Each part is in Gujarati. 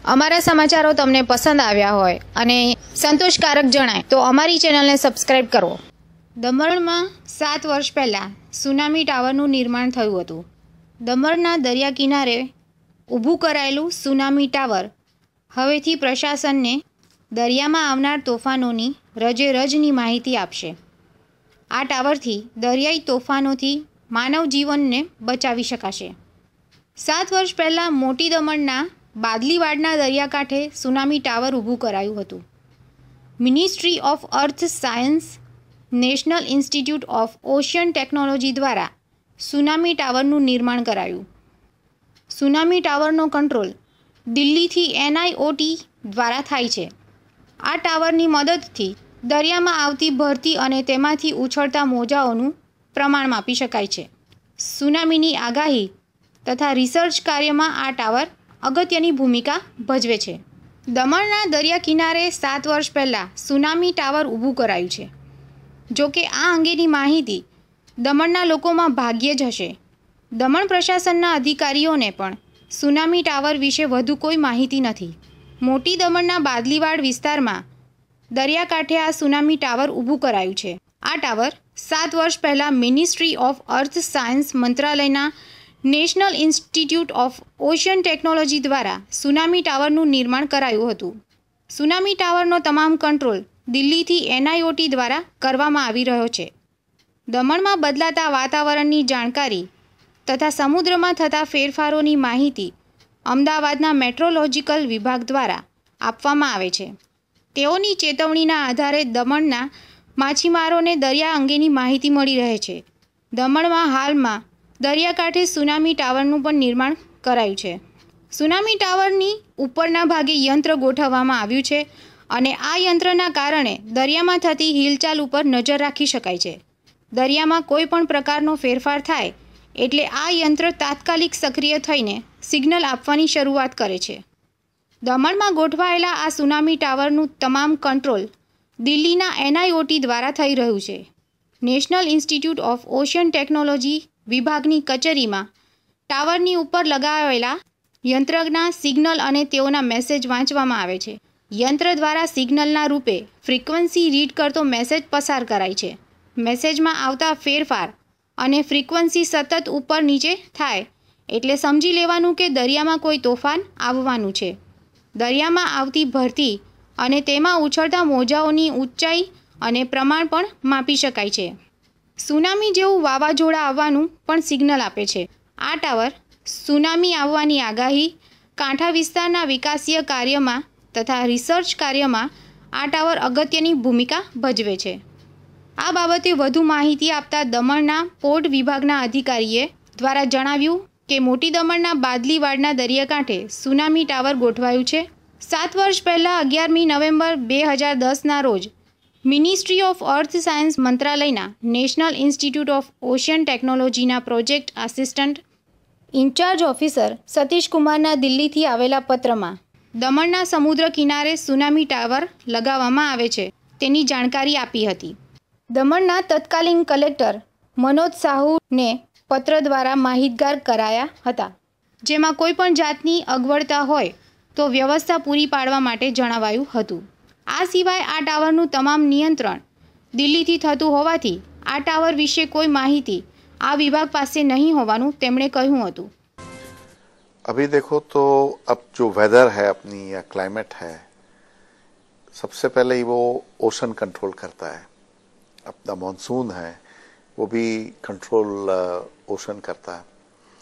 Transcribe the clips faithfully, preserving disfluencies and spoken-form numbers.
અમારા સમાચારો તમને પસંદ આવ્યા હોય અને સંતોષકારક જણાય તો અમારી ચેનલને સબસ્ક્રાઇબ કરો. દમણમાં સાત વર્ષ પહેલાં સુનામી ટાવરનું નિર્માણ થયું હતું. દમણના દરિયા કિનારે ઊભું કરાયેલું સુનામી ટાવર હવેથી પ્રશાસનને દરિયામાં આવનાર તોફાનોની રજે રજની માહિતી આપશે. આ ટાવરથી દરિયાઈ તોફાનોથી માનવ જીવનને બચાવી શકાશે. સાત વર્ષ પહેલાં મોટી દમણના બાદલીવાડના દરિયાકાંઠે સુનામી ટાવર ઊભું કરાયું હતું. Ministry of earth science, national institute of ocean technology દ્વારા સુનામી ટાવરનું નિર્માણ કરાયું. સુનામી ટાવરનો કંટ્રોલ દિલ્હીથી એન આઈ ઓ ટી દ્વારા થાય છે. આ ટાવરની મદદથી દરિયામાં આવતી ભરતી અને તેમાંથી ઉછળતા મોજાઓનું પ્રમાણ માપી શકાય છે. સુનામીની આગાહી તથા રિસર્ચ કાર્યમાં આ ટાવર અગત્યની ભૂમિકા ભજવે છે. દમણના દરિયા કિનારે સાત વર્ષ પહેલાં સુનામી ટાવર ઊભું કરાયું છે. જો કે આ અંગેની માહિતી દમણના લોકોમાં ભાગ્યે જ હશે. દમણ પ્રશાસનના અધિકારીઓને પણ સુનામી ટાવર વિશે વધુ કોઈ માહિતી નથી. મોટી દમણના બાદલીવાડ વિસ્તારમાં દરિયાકાંઠે આ સુનામી ટાવર ઊભું કરાયું છે. આ ટાવર સાત વર્ષ પહેલાં મિનિસ્ટ્રી ઓફ અર્થ સાયન્સ મંત્રાલયના national institute of ocean technology દ્વારા સુનામી ટાવરનું નિર્માણ કરાયું હતું. સુનામી ટાવરનો તમામ કંટ્રોલ દિલ્હીથી એન આઈ ઓ ટી દ્વારા કરવામાં આવી રહ્યો છે. દમણમાં બદલાતા વાતાવરણની જાણકારી તથા સમુદ્રમાં થતા ફેરફારોની માહિતી અમદાવાદના મેટ્રોલોજીકલ વિભાગ દ્વારા આપવામાં આવે છે. તેઓની ચેતવણીના આધારે દમણના માછીમારોને દરિયા અંગેની માહિતી મળી રહે છે. દમણમાં હાલમાં દરિયાકાંઠે સુનામી ટાવરનું પણ નિર્માણ કરાયું છે. સુનામી ટાવરની ઉપરના ભાગે યંત્ર ગોઠવવામાં આવ્યું છે અને આ યંત્રના કારણે દરિયામાં થતી હિલચાલ ઉપર નજર રાખી શકાય છે. દરિયામાં કોઈ પણ પ્રકારનો ફેરફાર થાય એટલે આ યંત્ર તાત્કાલિક સક્રિય થઈને સિગ્નલ આપવાની શરૂઆત કરે છે. દમણમાં ગોઠવાયેલા આ સુનામી ટાવરનું તમામ કંટ્રોલ દિલ્હીના એન આઈ ઓ ટી દ્વારા થઈ રહ્યું છે. National institute of ocean technology વિભાગની કચેરીમાં ટાવરની ઉપર લગાવેલા યંત્રના સિગ્નલ અને તેઓના મેસેજ વાંચવામાં આવે છે. યંત્ર દ્વારા સિગ્નલના રૂપે ફ્રીક્વન્સી રીડ કરતો મેસેજ પસાર કરાય છે. મેસેજમાં આવતા ફેરફાર અને ફ્રીક્વન્સી સતત ઉપર નીચે થાય એટલે સમજી લેવાનું કે દરિયામાં કોઈ તોફાન આવવાનું છે. દરિયામાં આવતી ભરતી અને તેમાં ઉછળતા મોજાઓની ઊંચાઈ અને પ્રમાણ પણ માપી શકાય છે. સુનામી જેવું વાવાઝોડા આવવાનું પણ સિગ્નલ આપે છે. આ ટાવર સુનામી આવવાની આગાહી, કાંઠા વિસ્તારના વિકાસીય કાર્યમાં તથા રિસર્ચ કાર્યમાં આ ટાવર અગત્યની ભૂમિકા ભજવે છે. આ બાબતે વધુ માહિતી આપતા દમણના પોર્ટ વિભાગના અધિકારીએ દ્વારા જણાવ્યું કે મોટી દમણના બાદલીવાડના દરિયાકાંઠે સુનામી ટાવર ગોઠવાયું છે. સાત વર્ષ પહેલાં અગિયારમી નવેમ્બર બે હજાર દસના રોજ મિનિસ્ટ્રી ઓફ અર્થ સાયન્સ મંત્રાલયના નેશનલ ઇન્સ્ટિટ્યૂટ ઓફ ઓશિયન ટેકનોલોજીના project assistant incharge officer Satish કુમારના દિલ્હીથી આવેલા પત્રમાં દમણના સમુદ્ર કિનારે સુનામી ટાવર લગાવવામાં આવે છે તેની જાણકારી આપી હતી. દમણના તત્કાલીન કલેક્ટર મનોજ સાહુને પત્ર દ્વારા માહિતગાર કરાયા હતા, જેમાં કોઈપણ જાતની અગવડતા હોય તો વ્યવસ્થા પૂરી પાડવા માટે જણાવાયું હતું. આ સિવાય આ ટાવરનું તમામ નિયંત્રણ દિલ્હીથી થતું હોવાથી આ ટાવર વિશે કોઈ માહિતી આ વિભાગ પાસે નહીં હોવાનું તેમણે કહ્યું હતું. अभी देखो तो अब जो वेदर है अपनी या क्लाइमेट है, सबसे पहले वो ओशन कंट्रोल करता है. अपना मॉनसून है वो भी कंट्रोल ओशन करता है.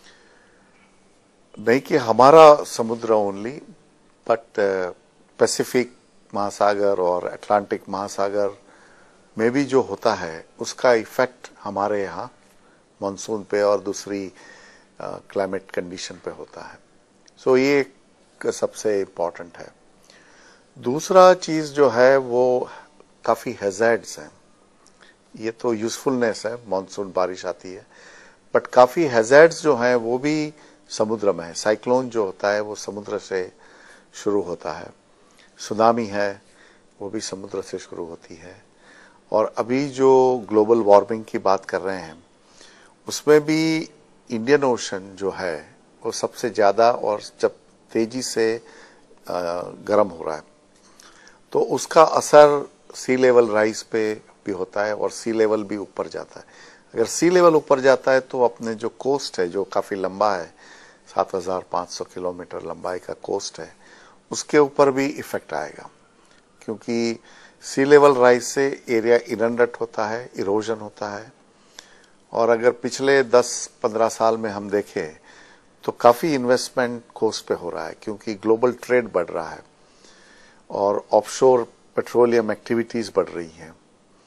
नहीं कि हमारा समुद्र ओनली बट पैसिफिक महासागर और अटलांटिक महासागर में भी जो होता है उसका इफेक्ट हमारे यहाँ मानसून पे और दूसरी क्लाइमेट कंडीशन पे होता है. सो so ये एक सबसे इम्पोर्टेंट है. दूसरा चीज़ जो है वो काफ़ी हैज़र्ड्स हैं. ये तो यूज़फुलनेस है, मानसून बारिश आती है, बट काफ़ी हैज़र्ड्स जो हैं वो भी समुद्र में है. साइक्लोन जो होता है वो समुद्र से शुरू होता है. सुनामी है वो भी समुद्र से शुरू होती है. और अभी जो ग्लोबल वार्मिंग की बात कर रहे हैं उसमें भी इंडियन ओशन जो है वो सबसे ज़्यादा और जब तेजी से गर्म हो रहा है, तो उसका असर सी लेवल राइज पे भी होता है और सी लेवल भी ऊपर जाता है। अगर सी लेवल ऊपर जाता है तो अपने जो कोस्ट है, जो काफी लंबा है, सात हजार पाँच सौ किलोमीटर लंबाई का कोस्ट है, उसके ऊपर भी इफेक्ट आएगा, क्योंकि सी लेवल राइज से एरिया इनंडेट होता है, इरोजन होता है। और अगर पिछले दस पंद्रह साल में हम देखें तो काफी इन्वेस्टमेंट कोस्ट पे हो रहा है, क्योंकि ग्लोबल ट्रेड बढ़ रहा है और ऑफशोर पेट्रोलियम एक्टिविटीज बढ़ रही हैं।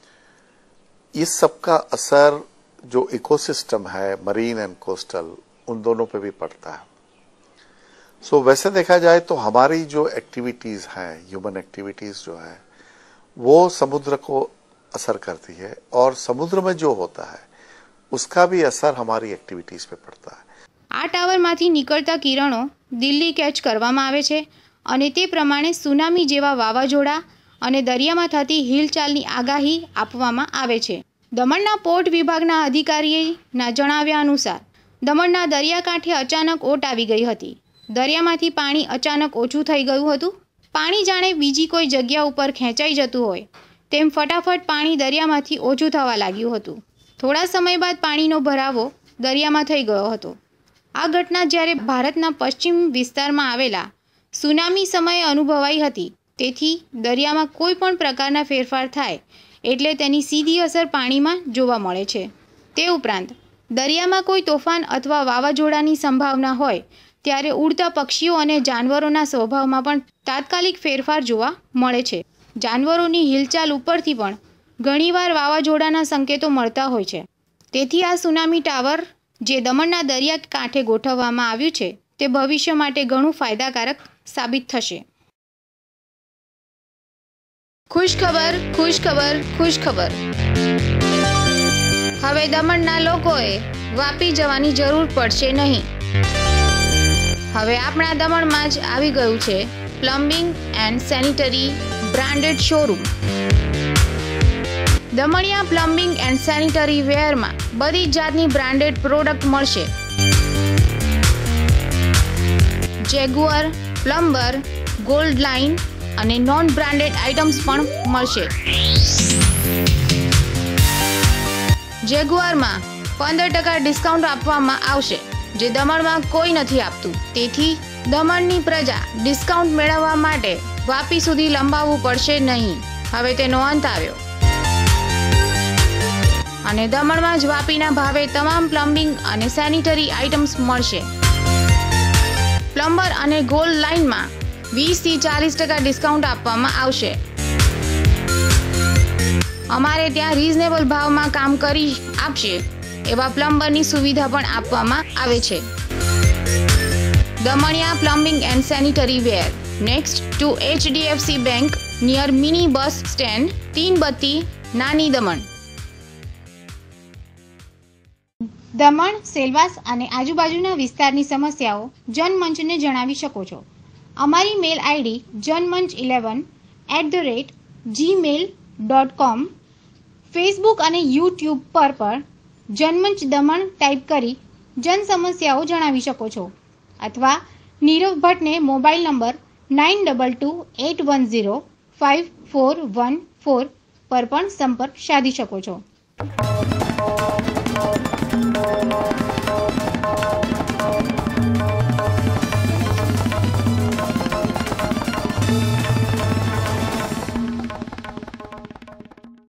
इस सब का असर जो इकोसिस्टम है, मरीन एंड कोस्टल, उन दोनों पे भी पड़ता है। सो so, वैसे देखा जाए तो हमारी जो एक्टिविटीज हैं, ह्यूमन एक्टिविटीज जो है, वो समुद्र को असर करती है, और समुद्र में जो होता है उसका भी असर हमारी एक्टिविटीज पे पड़ता है। આ ટાવરમાંથી નીકળતા કિરણો દિલ્હી કેચ કરવામાં આવે છે અને તે પ્રમાણે સુનામી જેવા વાવાઝોડા અને દરિયામાં થતી હિલચાલની આગાહી આપવામાં આવે છે। દમણના પોર્ટ વિભાગના અધિકારીના જણાવ્યા અનુસાર દમણના દરિયાકાંઠે અચાનક ઓટ આવી ગઈ હતી। દરિયામાંથી પાણી અચાનક ઓછું થઈ ગયું હતું। પાણી જાણે બીજી કોઈ જગ્યા ઉપર ખેંચાઈ જતું હોય તેમ ફટાફટ પાણી દરિયામાંથી ઓછું થવા લાગ્યું હતું। થોડા સમય બાદ પાણીનો ભરાવો દરિયામાં થઈ ગયો હતો। આ ઘટના જ્યારે ભારતના પશ્ચિમ વિસ્તારમાં આવેલા સુનામી સમયે અનુભવાઈ હતી, તેથી દરિયામાં કોઈ પણ પ્રકારના ફેરફાર થાય એટલે તેની સીધી અસર પાણીમાં જોવા મળે છે। તે ઉપરાંત દરિયામાં કોઈ તોફાન અથવા વાવાઝોડાની સંભાવના હોય ત્યારે ઉડતા પક્ષીઓ અને જાનવરોના સ્વભાવમાં પણ તાત્કાલિક ફેરફાર જોવા મળે છે। જાનવરોની હિલચાલ ઉપરથી પણ ઘણીવાર વાવાઝોડાના સંકેતો મળતા હોય છે। તેથી આ સુનામી ટાવર જે દમણના દરિયા કાંઠે ગોઠવવામાં આવ્યું છે તે ભવિષ્ય માટે ઘણું ફાયદાકારક સાબિત થશે। ખુશ ખબર, ખુશ ખબર, ખુશ ખબર। હવે દમણના લોકોએ વાપી જવાની જરૂર પડશે નહીં। હવે આપણા દમણમાં જ આવી ગયું છે plumbing and sanitary branded showroom. Damania plumbing and sanitary વેરમાં બધી જાતની બ્રાન્ડેડ પ્રોડક્ટ મળશે। જેગુઆર, પ્લમ્બર, ગોલ્ડ લાઇન અને નોન બ્રાન્ડેડ આઇટમ્સ પણ મળશે। જેગુઆરમાં પંદર ટકા ડિસ્કાઉન્ટ આપવામાં આવશે, જે દમણમાં કોઈ નથી આપતું। તેથી દમણની પ્રજા ડિસ્કાઉન્ટ મેળવવા માટે વાપી સુધી લંબાવવું પડશે નહીં। હવે તેનો અંત આવ્યો અને દમણમાં જ વાપીના ભાવે તમામ પ્લમ્બિંગ અને સેનિટરી આઇટમ્સ મળશે। પ્લમ્બર અને ગોલ્ડ લાઇનમાં વીસ થી ચાલીસ ટકા ડિસ્કાઉન્ટ આપવામાં આવશે। અમારે ત્યાં રીઝનેબલ ભાવમાં કામ કરી આપશે એવા પ્લમ્બરની સુવિધા પણ આપવામાં આવે છે। Damania plumbing and sanitary ware next to HDFC bank near mini bus stand, Teen Batti, નાની દમણ। દમણ, સેલવાસ અને આજુબાજુના વિસ્તારની સમસ્યાઓ જનમંચને જણાવી શકો છો। અમારી mail ID Janmanch eleven at the rate Gmail dot com, Facebook અને યુટ્યુબ પર પર જનમંચ દમણ ટાઈપ કરી જન સમસ્યાઓ જણાવી શકો છો, અથવા નીરવ ભટ્ટને mobile number nine double two eight one zero five four one four પર પણ સંપર્ક સાધી શકો છો।